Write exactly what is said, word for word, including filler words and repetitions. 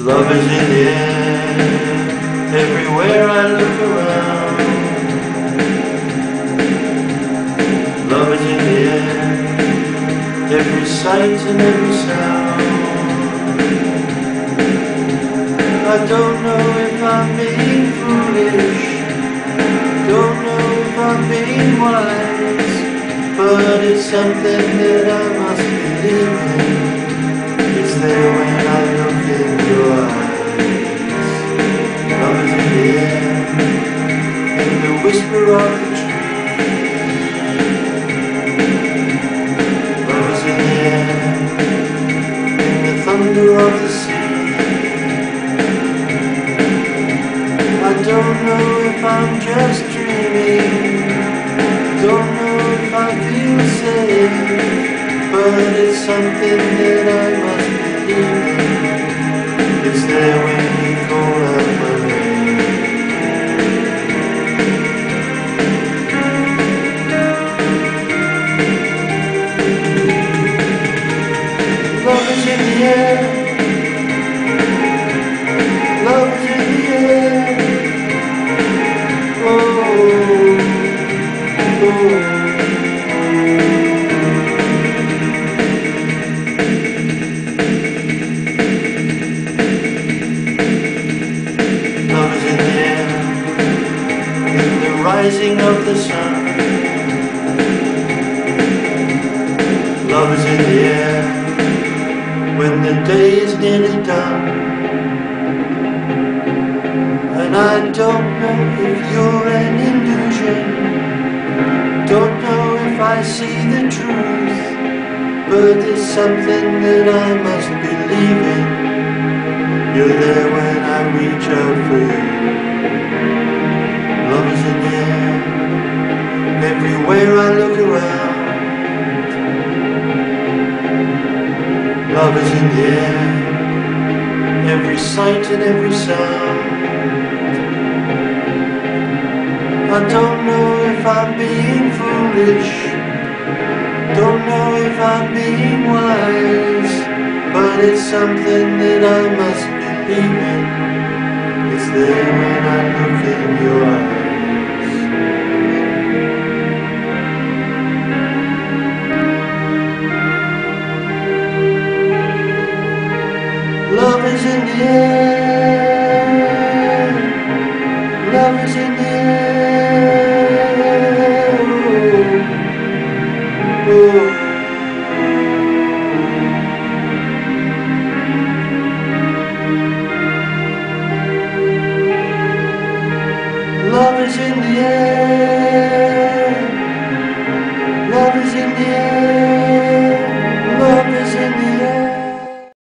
Love is in the air, everywhere I look around. Love is in the air, every sight and every sound. I don't know if I'm being foolish, don't know if I'm being wise, but it's something that I must believe in. It's there when I look in your eyes. Love is in the air, in the whisper of the tree. Love is in the air, in the thunder of the sea. I don't know if I'm just dreaming, don't know if I feel safe, but it's something that I must believe in. It's there when you call out my name. Love is in the air, love is in the air. Oh, oh. Rising of the sun. Love is in the air when the day is nearly done. And I don't know if you're an illusion, don't know if I see the truth, but there's something that I must believe in. You're there when I reach out for you. Love is in the air, everywhere I look around. Love is in the air, every sight and every sound. I don't know if I'm being foolish, don't know if I'm being wise, but it's something that I must believe in. It's there when I look in your eyes. Love is in the air, love is in the air, oh, oh. Love is in the air.